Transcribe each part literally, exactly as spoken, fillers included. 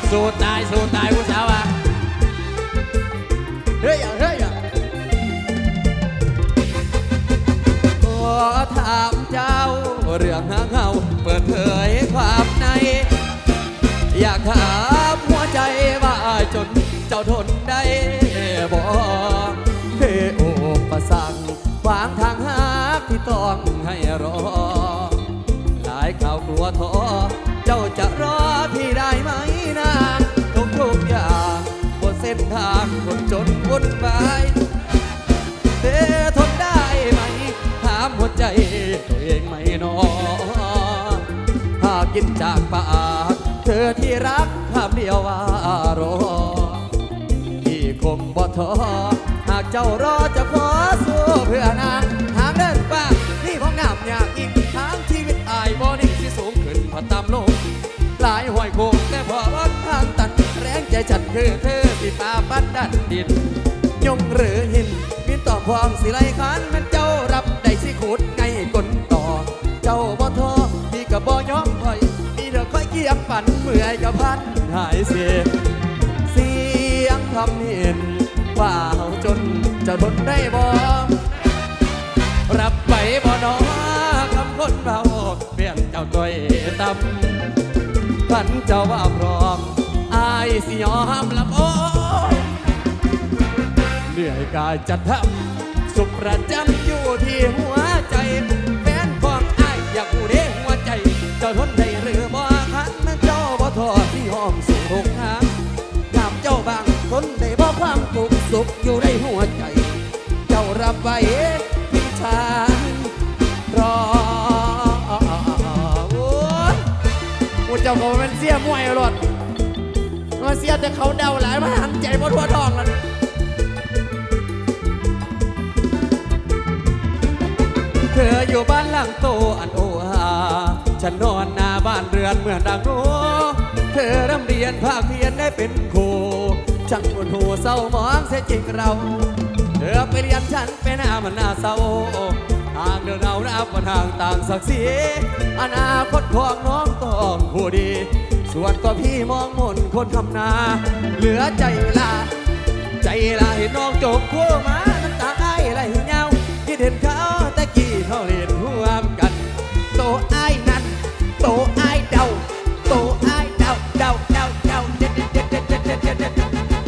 สู้ตายสู้ตายผู้สาวอ่ะเฮ้ยเฮ้ยขอถามเจ้าเรื่องหางเฮาเปิดเผยความในอยากถามหัวใจว่าจนเจ้าทนได้บ่เฮ้โอประสังขวางทางหากที่ต้องให้รอหลายข่าวกลัวท้อเจ้าจะรอพี่ได้ไหมนางทุกทุกอย่างบนเส้นทางคนจนวุ่นวายเธอทนได้ไหมถามหัวใจตัวเองไหมนอหากกินจากปากเธอที่รักคำเดียวว่ารอพี่คงบ่ท้อหากเจ้ารอจะขอสู้เพื่อนางทางเดินป่านี่ของงามอยากอีกทางชีวิตอายบ่นิ่งที่สูงขึ้นพอตามโลกหลายห้อยโคงแต่พอรถทางตันแรงใจฉันคือเธอที่ป่าปัดดันดินยงหรือหินมินต่อความสิไลขันมันเจ้ารับได้สิขุดไงกลต่อเจ้าบ่ท้อพี่ก็บ่ยอมถอยมีเธอค่อยเกียบฝันเมื่อยกับพันหายเสียเสียงคำเห็นว่าเฮาจนจะทนได้บ่รับไปบ่น้อคำคนเราเปลี่ยนเจ้าต้อยต่ำขันเจ้าว่าพร้อมอายสิยอมละโอเหนื่อยกายจะทำสุขประจำอยู่ที่หัวใจแฟนของอายอยากหูเด้หัวใจเจ้าทนได้หรือบ่ขันเจ้าบ่ท้อที่ห้องสู่หกทางถามเจ้าบางทนได้บ่ความสุขสุขอยู่ในหัวใจเจ้ารับไว้ที่ชายรอโอ้เจ้าก็เป็นเสียมวยรถมาเสียแต่เขาเดาหลายมาหันใจบ่ทั่วท้องแล้วเธออยู่บ้านหลังโตอันโอฮาฉันนอนหน้าบ้านเรือนเหมือนดังโนเธอร่ำเรียนภาคเพียนได้เป็นครูช่างปวดหัวเศร้ามองเสียจริงเราเธอไปเรียนฉันเป็นหน้ามันหน้าเศร้าทางเดินเอาหน้าปัญหาต่างศักดิ์ศรีอนาคตของน้องต้องผู้ดีส่วนตัวพี่มองมนคนทำนาเหลือใจลาใจลาเห็นน้องจบคู่มาน้ำตาไอ้ไหลเงาคิดเห็นเขาแต่กี้เขาเล่นร่วมกันโตไอ้นั่นโตไอ้เดาโตไอ้เดาเดาเดาเดาเด็ดเด็ดเด็ดเด็ดเด็ดเด็ดเด็ดเด็ด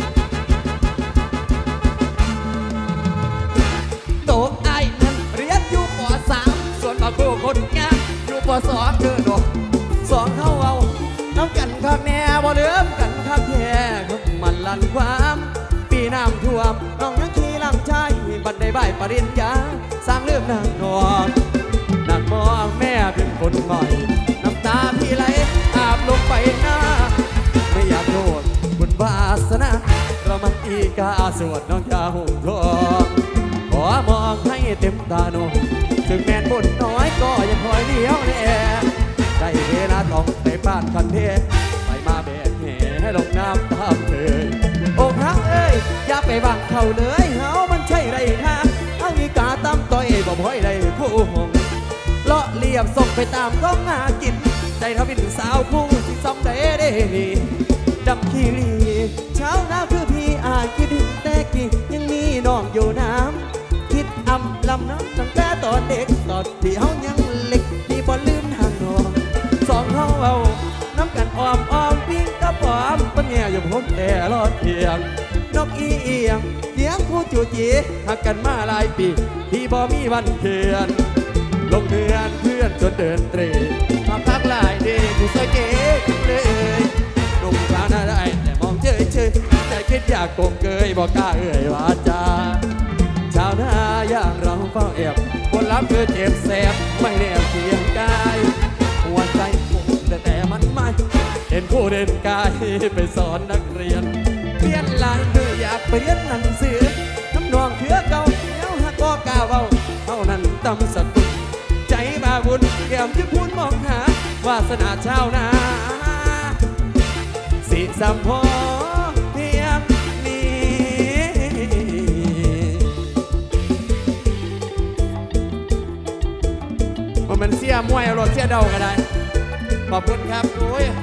โตไอ้นั่นเรียนอยู่ป.สามส่วนบางคู่คนงานอยู่ป.สองเกิดดอกสองเข้าเอาน้ำกันคักแน่บ่เลื่อมกันคักแท้มันลั่นความปีน้ำท่วมน้องยังขี่ลำชายบันไดใบปริญญาสร้างเรื่องนางนอนนั่งมองแม่เป็นคนหน่อยน้ำตาพี่ไหลอาบลงไปหน้าไม่อยากโทษบุญวาสนาเรามันอีกาสวดน้องยาหุ่มทองขอมองให้เต็มตาโนถึงแม่นบุญน้อยก็ยังคอยเลี้ยวแน่ได้เวลาต้องไปบ้านคันเทไปมาแบกแห่ให้ลงน้ำตามเธอโอ้ครั้งเอ้ยอย่าไปบังเขาเลยเฮามันใช่ไรท่าเอาอีกาตั้มต่อยบ่พ่อยได้คู่หงเลาะเลียบส่งไปตามก้องหากินใจเขาเป็นสาวคู่ที่ซ้ำได้ได้ดีดำขี้ลีเช้าหน้าคือพี่อาจคิดถึงแต่กี้ยังมีน้องอยู่น้ำคิดอำลำน้ำตั้งแต่ตอนเด็กตอนที่เฮายังเล็กที่บ่ลืมทางนอนสองเฮาเอาน้ำกันออมออมปิ้งกับปอมปัญญาอยู่พ้นแต่รอดเพียงนกอีเอียงเสียงผู้จูจีหักกันมาหลายปีที่บ่มีวันเคือนลงเดือนเพื่อนจนเดินเตรมาพักหลายเดย์ผู้สวยเก๋เลยลงทางหน้าได้แต่มองเฉยเฉยใจคิดอยากโกงเกยบอกกล้าเอ่ยวาจาชาวนาอย่างเราเฝ้าแอบคนรับคือเจ็บแสบไม่แน่เพียงกายหัวใจผมแต่แต่มันไม่เห็นผู้เด่นกายไปสอนนักเรียนเรียนลายมืออยากไปเรียนหนังสือน้ำนองเถื่อเก่าเย้าหักก็กล้าเบาเท่านั้นตำสกุลใจมาบุญแก้มที่พูนมองหาวาสนาชาวนาสิสัมพอเพียงนี้มันเสียมวยรถเสียเดาก็ได้ขอบคุณครับโอ้ย